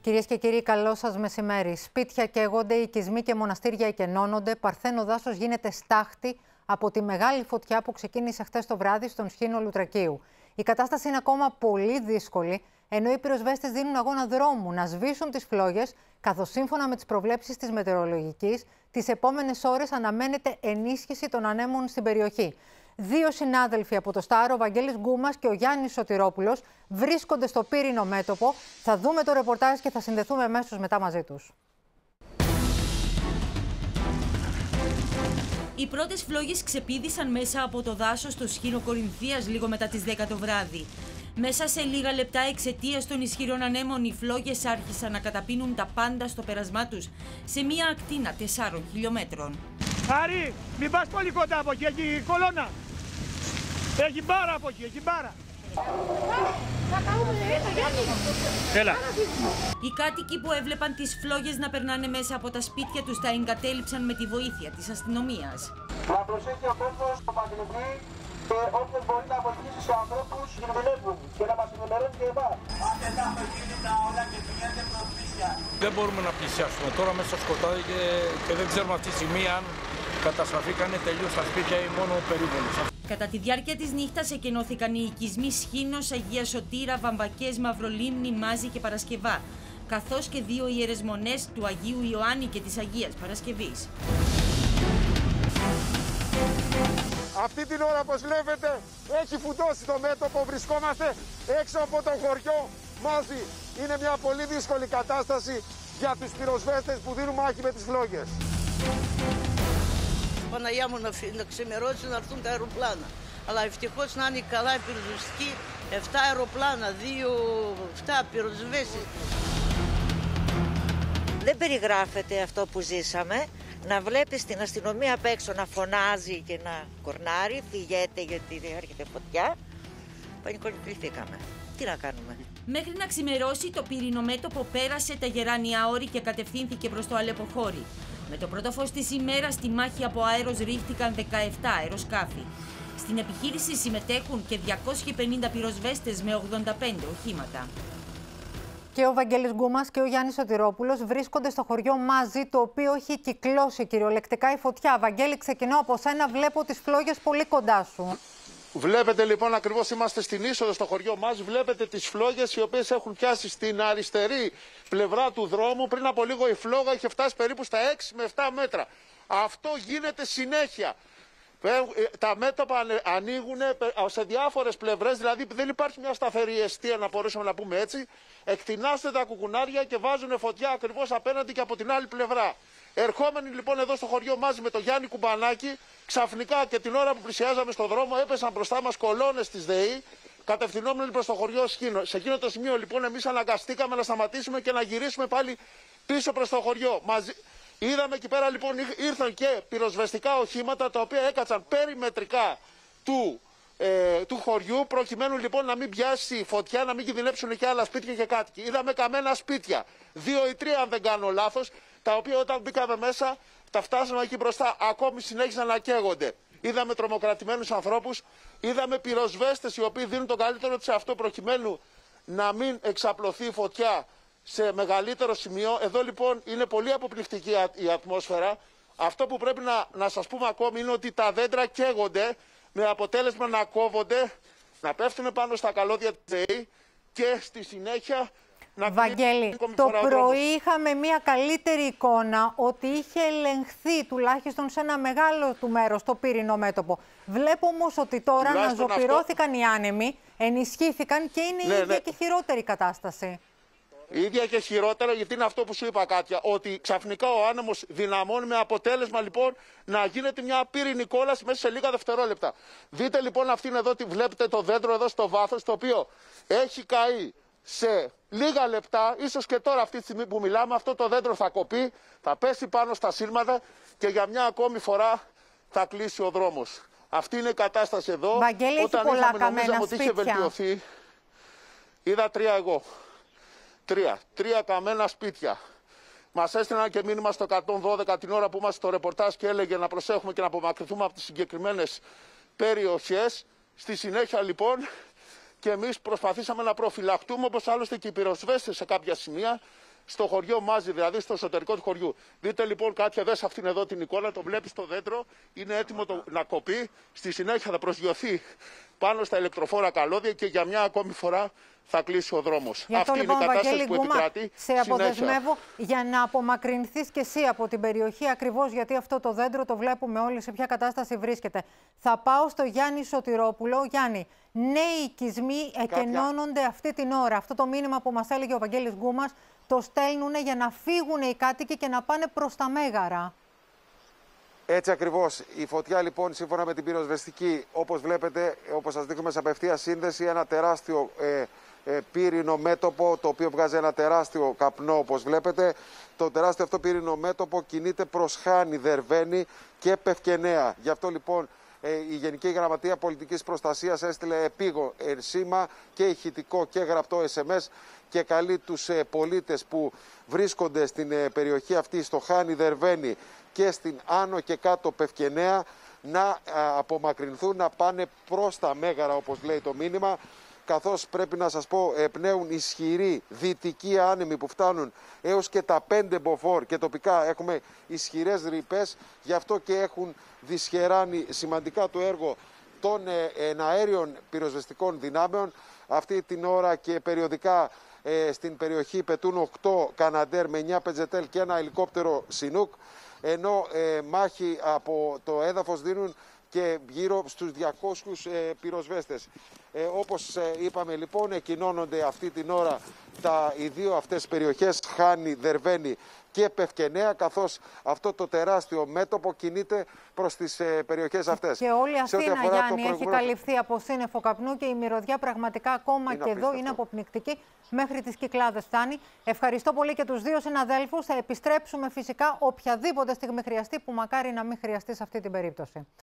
Κυρίες και κύριοι, καλό σας μεσημέρι. Σπίτια καίγονται, οικισμοί και μοναστήρια εκενώνονται. Παρθένο δάσος γίνεται στάχτη από τη μεγάλη φωτιά που ξεκίνησε χτες το βράδυ στον σχήνο Λουτρακίου. Η κατάσταση είναι ακόμα πολύ δύσκολη, ενώ οι πυροσβέστες δίνουν αγώνα δρόμου να σβήσουν τις φλόγες, καθώς σύμφωνα με τις προβλέψεις της μετεωρολογικής, τις επόμενες ώρες αναμένεται ενίσχυση των ανέμων στην περιοχή. Δύο συνάδελφοι από το Στάρο, ο Βαγγέλης Γκούμας και ο Γιάννης Σωτηρόπουλος, βρίσκονται στο πύρινο μέτωπο. Θα δούμε το ρεπορτάζ και θα συνδεθούμε αμέσως μετά μαζί τους. Οι πρώτες φλόγες ξεπήδησαν μέσα από το δάσος στο σχήνο Κορινθίας λίγο μετά τις 10 το βράδυ. Μέσα σε λίγα λεπτά, εξαιτίας των ισχυρών ανέμων, οι φλόγες άρχισαν να καταπίνουν τα πάντα στο πέρασμά τους σε μία ακτίνα 4 χιλιόμετρων. Άρη, μην πας πολύ κοντά από εκεί, έχει κολόνα. Έχει μπάρα από εκεί, έχει μπάρα. Έλα. Οι κάτοικοι που έβλεπαν τις φλόγες να περνάνε μέσα από τα σπίτια τους τα εγκατέλειψαν με τη βοήθεια της αστυνομίας. Να προσέχει ο κόσμος στο Παγκλητή και όποιος μπορεί να βοηθήσει σε ανθρώπους κινδυνεύουν και να μας ενημερώνει και εμάς. Πάτε τα αυτοκίνητα όλα και πηγαίνετε προσπίσια. Δεν μπορούμε να πλησιάσουμε τώρα μέσα στο σκοτάδι και δεν ξέρουμε αυτή τη στιγμή αν καταστραφήκανε τελείως τα σπίτια ή μόνο περίπολες. Κατά τη διάρκεια της νύχτας εκενώθηκαν οι οικισμοί Σχήνος, Αγία Σωτήρα, Βαμβακές, Μαυρολίμνη, Μάζη και Παρασκευά, καθώς και δύο ιερές μονές του Αγίου Ιωάννη και της Αγίας Παρασκευής. Αυτή την ώρα, όπως βλέπετε, έχει φουντώσει το μέτωπο. Βρισκόμαστε έξω από το χωριό Μάζη. Είναι μια πολύ δύσκολη κατάσταση για τους πυροσβέστες που δίνουν μάχη με τις φλόγες. Παναγιά μου να ξημερώσει να έρθουν τα αεροπλάνα. Αλλά ευτυχώς να είναι καλά η πυροσβεστική. 7 αεροπλάνα, 7 πυροσβέστες. Δεν περιγράφεται αυτό που ζήσαμε. Να βλέπεις την αστυνομία απ' έξω να φωνάζει και να κορνάρει, φυγέται γιατί έρχεται φωτιά. Πανικοβληθήκαμε. Τι να κάνουμε. Μέχρι να ξημερώσει, το πύρινο μέτωπο πέρασε τα γεράνια όρη και κατευθύνθηκε προς το Αλεποχώρι. Με το πρώτο φως της ημέρας, στη μάχη από αέρος ρίχτηκαν 17 αεροσκάφη. Στην επιχείρηση συμμετέχουν και 250 πυροσβέστες με 85 οχήματα. Και ο Βαγγέλης Γκούμας και ο Γιάννης Σωτηρόπουλος βρίσκονται στο χωριό Μάζη, το οποίο έχει κυκλώσει κυριολεκτικά η φωτιά. Βαγγέλη, ξεκινώ από σένα. Βλέπω τις φλόγες πολύ κοντά σου. Βλέπετε λοιπόν, ακριβώς είμαστε στην είσοδο στο χωριό μας. Βλέπετε τις φλόγες οι οποίες έχουν πιάσει στην αριστερή πλευρά του δρόμου. Πριν από λίγο η φλόγα είχε φτάσει περίπου στα 6 με 7 μέτρα. Αυτό γίνεται συνέχεια. Τα μέτωπα ανοίγουν σε διάφορες πλευρές, δηλαδή δεν υπάρχει μια σταθερή εστία, να μπορούσαμε να πούμε έτσι. Εκτινάστε τα κουκουνάρια και βάζουν φωτιά ακριβώς απέναντι και από την άλλη πλευρά. Ερχόμενοι λοιπόν εδώ στο χωριό Μάζη με το Γιάννη Κουμπανάκη, ξαφνικά και την ώρα που πλησιάζαμε στον δρόμο έπεσαν μπροστά μας κολόνες της ΔΕΗ, κατευθυνόμενοι προς το χωριό Σχήνο. Σε εκείνο το σημείο λοιπόν εμείς αναγκαστήκαμε να σταματήσουμε και να γυρίσουμε πάλι πίσω προς το χωριό. Είδαμε εκεί πέρα λοιπόν ήρθαν και πυροσβεστικά οχήματα τα οποία έκατσαν περιμετρικά του χωριού, προκειμένου λοιπόν να μην πιάσει φωτιά, να μην κινδυνεύσουν και άλλα σπίτια και κάτοικοι. Είδαμε καμένα σπίτια, 2 ή 3 αν δεν κάνω λάθος, τα οποία όταν μπήκαμε μέσα, τα φτάσαμε εκεί μπροστά, ακόμη συνέχισαν να καίγονται. Είδαμε τρομοκρατημένους ανθρώπους, είδαμε πυροσβέστες οι οποίοι δίνουν τον καλύτερο τους αυτό προκειμένου να μην εξαπλωθεί η φωτιά σε μεγαλύτερο σημείο. Εδώ λοιπόν είναι πολύ αποπληκτική η ατμόσφαιρα. Αυτό που πρέπει να σας πούμε ακόμη είναι ότι τα δέντρα καίγονται με αποτέλεσμα να κόβονται, να πέφτουν πάνω στα καλώδια της ΔΕΗ και στη συνέχεια να... Βαγγέλη, το πρωί είχαμε μια καλύτερη εικόνα ότι είχε ελεγχθεί τουλάχιστον σε ένα μεγάλο του μέρος το πύρινο μέτωπο. Βλέπω όμως ότι τώρα αναζωπυρώθηκαν οι άνεμοι, ενισχύθηκαν και είναι η ίδια και χειρότερη κατάσταση. Η ίδια και χειρότερα, γιατί είναι αυτό που σου είπα, Κάτια, ότι ξαφνικά ο άνεμος δυναμώνει με αποτέλεσμα λοιπόν να γίνεται μια πύρινη κόλαση μέσα σε λίγα δευτερόλεπτα. Δείτε λοιπόν αυτήν εδώ, βλέπετε το δέντρο εδώ στο βάθος, το οποίο έχει καεί σε λίγα λεπτά, ίσως και τώρα αυτή τη στιγμή που μιλάμε, αυτό το δέντρο θα κοπεί, θα πέσει πάνω στα σύρματα και για μια ακόμη φορά θα κλείσει ο δρόμος. Αυτή είναι η κατάσταση εδώ. Βαγγέλη, όταν είχαμε νομίζαμε ότι είχε βελτιωθεί, είδα 3 εγώ. 3 καμένα σπίτια. Μας έστειλαν και μήνυμα στο 112 την ώρα που είμαστε στο ρεπορτάζ και έλεγε να προσέχουμε και να απομακρυνθούμε από τις συγκεκριμένες περιοχές. Στη συνέχεια λοιπόν και εμείς προσπαθήσαμε να προφυλαχτούμε, όπως άλλωστε και οι πυροσβέστες σε κάποια σημεία, στο χωριό Μάζι, δηλαδή στο εσωτερικό του χωριού. Δείτε λοιπόν κάποια, δες αυτήν εδώ την εικόνα, το βλέπεις το δέντρο, είναι έτοιμο να κοπεί, στη συνέχεια θα προσγειωθεί πάνω στα ηλεκτροφόρα καλώδια και για μια ακόμη φορά θα κλείσει ο δρόμος. Αυτή είναι η κατάσταση που επικρατεί. Σε αποδεσμεύω για να απομακρυνθείς και εσύ από την περιοχή, ακριβώς γιατί αυτό το δέντρο το βλέπουμε όλοι σε ποια κατάσταση βρίσκεται. Θα πάω στο Γιάννη Σωτηρόπουλο. Γιάννη, νέοι οικισμοί εκενώνονται αυτή την ώρα. Αυτό το μήνυμα που μας έλεγε ο Βαγγέλης Γκούμας το στέλνουν για να φύγουν οι κάτοικοι και να πάνε προς τα Μέγαρα. Έτσι ακριβώς. Η φωτιά λοιπόν, σύμφωνα με την πυροσβεστική, όπως βλέπετε, όπως σας δείχνουμε σε απευθεία σύνδεση, ένα τεράστιο πύρινο μέτωπο, το οποίο βγάζει ένα τεράστιο καπνό, όπως βλέπετε. Το τεράστιο αυτό πύρινο μέτωπο κινείται προς Χάνη, Δερβαίνη και Πευκενέα. Γι' αυτό λοιπόν η Γενική Γραμματεία Πολιτικής Προστασίας έστειλε επίγον σήμα και ηχητικό και γραπτό SMS και καλεί τους πολίτες που βρίσκονται στην περιοχή αυτή, στο Χάνη, Δερβαίνη και στην Άνω και Κάτω Πευκενέα, να απομακρυνθούν, να πάνε προς τα Μέγαρα, όπως λέει το μήνυμα, καθώς πρέπει να σας πω πνέουν ισχυροί δυτικοί άνεμοι που φτάνουν έως και τα 5 μποφόρ και τοπικά έχουμε ισχυρές ρηπές, γι' αυτό και έχουν δυσχεράνει σημαντικά το έργο των εναέριων πυροσβεστικών δυνάμεων. Αυτή την ώρα και περιοδικά στην περιοχή πετούν 8 Καναντέρ με 9 πετζετέλ και ένα ελικόπτερο Σινούκ, ενώ μάχη από το έδαφος δίνουν και γύρω στους 200 πυροσβέστες. Όπως είπαμε λοιπόν, εκκοινώνονται αυτή την ώρα οι δύο αυτές περιοχές, Χάνη, Δερβαίνη και Πευκενέα, καθώς αυτό το τεράστιο μέτωπο κινείται προς τις περιοχές αυτές. Και όλη αυτή η Γιάννη έχει καλυφθεί από σύννεφο καπνού και η μυρωδιά πραγματικά ακόμα και εδώ είναι αποπνικτική. Μέχρι τις Κυκλάδες φτάνει. Ευχαριστώ πολύ και τους δύο συναδέλφους. Θα επιστρέψουμε φυσικά οποιαδήποτε στιγμή χρειαστεί, που μακάρι να μην χρειαστεί σε αυτή την περίπτωση.